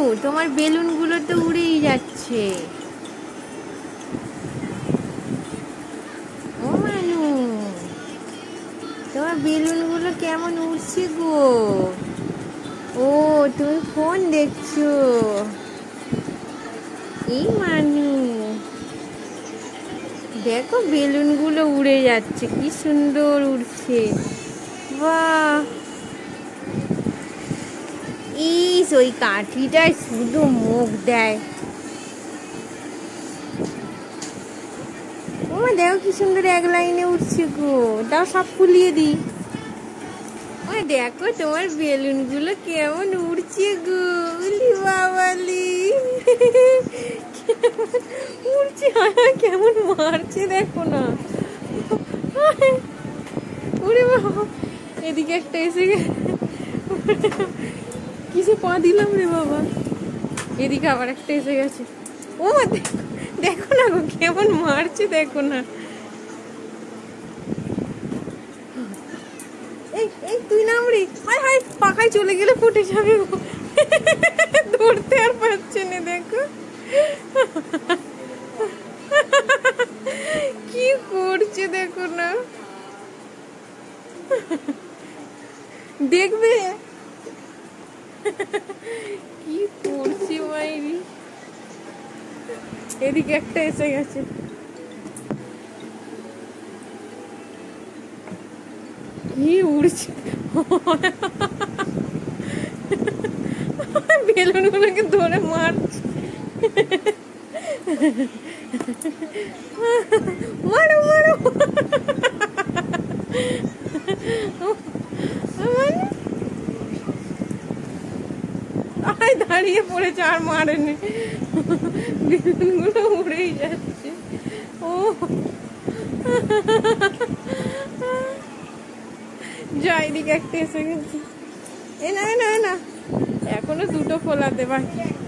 তোমার বেলুনগুলো তো উড়েই যাচ্ছে। ও মানু, তোমার বেলুনগুলো কেমন উড়ছে গো? ও, তুমি ফোন দেখছো? এই মানু, দেখো বেলুনগুলো উড়ে যাচ্ছে, কি সুন্দর উড়ছে। বাহ, ইস, ওই কাঠিটায় শুধু মুখ দেয়। ও দেখো কি সুন্দর এক লাইনে উঠছে গো। দাও সব ফুলিয়ে দিই। ও দেখো তোমার বেলুনগুলো কেমন উড়ছে গো। উলি বাবালি, উড়ছে, কেমন মারছে দেখো না। ওরে বাবা, এদিকে একটা এসে কিসে পা দিলাম রে বাবা। এদিকে আবার একটা এসে গেছে। ও মা, দেখো না গো কেমন মারছে দেখো না। এই এই তুই নাম রে। হায় হায়, পাখায় চলে গেলে ফুটে যাবে গো। ধরতে আর পারছে না দেখো কি করছে দেখো না। দেখবে কি করছি মাইরি। এদিকে একটা এসে গেছে। কি উড়ছে, বেলুনগুলোকে ধরে মারছে। মারো মারো, দাঁড়িয়ে পড়েছে আর মারেনি। বেলুনগুলো উড়েই যাচ্ছে। ও যাই, দিকে একটা এসে গেছে। এ না না না, এখনো দুটো ফোলাতে বাকি।